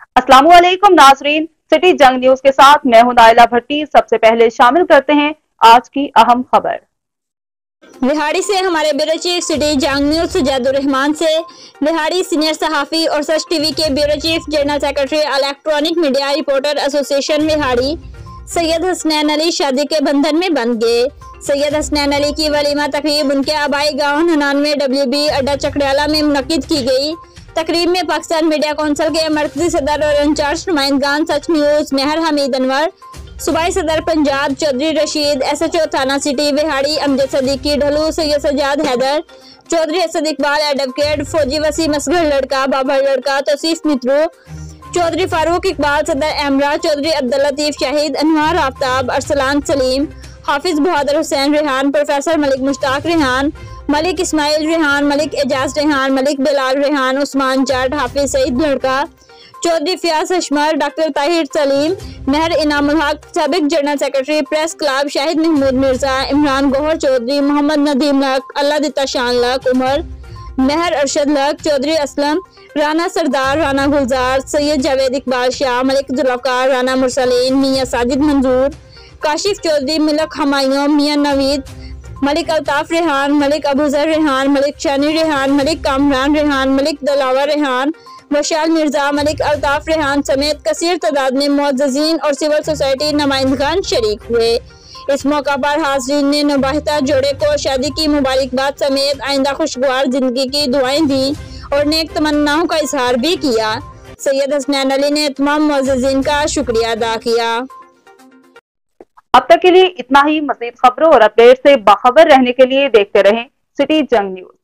अस्सलामुअलैकुम नाजरीन, city Jang news के साथ मैं हूं नाइला भट्टी। सबसे पहले शामिल करते हैं आज की अहम खबर। लिहाड़ी से हमारे bureau chief city Jang news Sajjadur Rahman से लिहाड़ी सीनियर सहाफी और सच टीवी के bureau chief general secretary electronic media reporter association Lihari Syed Hasnain Ali शादी के बंधन में बंध गए। सैयद हसनैन अली की वलीमा तकरीब उनके आबाई गाँव 99 WB अड्डा चकड़ियाला में मुनक्किद की गई। तकरीब में पाकिस्तान मीडिया काउंसिल के मरकजी सदर और इंचार्ज नुमाइंदगान सच न्यूज मेहर हमीद अनवर, सूबाई सदर पंजाब चौधरी रशीद, SHO थाना सिटी विहाड़ी अमजद सदीकी ढलू, सैयद सजाद हैदर चौधरी, असद इकबाल एडवोकेट, फौजी वसीम असगर लड़का, बाबर लड़का, तौसीफ मित्रू चौधरी, फारूक इकबाल सदर एमरा चौधरी, अब्दुल लतीफ शाहिद, अनवार आफ्ताब, अरसलान सलीम, हाफिज बहादुर हुसैन रेहान, प्रोफेसर मलिक मुश्ताक रेहान, मलिक इस्माइल रेहान, मलिक एजाज रेहान, मलिक बिलाल रेहान, उस्मान जाट, हाफिज सईद लड़का चौधरी, फियाज हशमर, डॉक्टर ताहिर सलीम, मेहर इनामुल हक, साबिक general secretary press club, Shahid Mahmood Mirza, Imran Gohar Chaudhry, Mohammad Nadeem Lak, Allah Ditta Shan Lak, Umar Mehar Arshad Lak, Chaudhry Aslam, Rana सरदार, राना गुलजार, सैयद जावेद इकबाल शाह, मलिक जुल्फकार, राना मुरसलीन, मियाँ साजिद मंजूर, काशिफ चौधरी, मिलक हमायूं, मियाँ नवीद, मलिक अल्ताफ रेहान, मलिक अबूजर रेहान, मलिक शानी रेहान, मलिक कामरान रेहान, मलिक दलावर रेहान, वशाल मिर्जा, मलिक अल्ताफ रेहान समेत कसीर तादाद में मुअज़्ज़ज़ीन और सिविल सोसाइटी नुमाइंदगान शरीक हुए। इस मौका पर हाज़रीन ने नबाहिता जोड़े को शादी की मुबारकबाद समेत आइंदा खुशगवार जिंदगी की दुआएं दी और नेक तमन्नाओं का इजहार भी किया। सैयद हसनैन अली ने तमाम मुअज़्ज़ज़ीन का शुक्रिया अदा किया। अब तक के लिए इतना ही। मज़ीद खबरों और अपडेट से बाखबर रहने के लिए देखते रहें सिटी जंग न्यूज।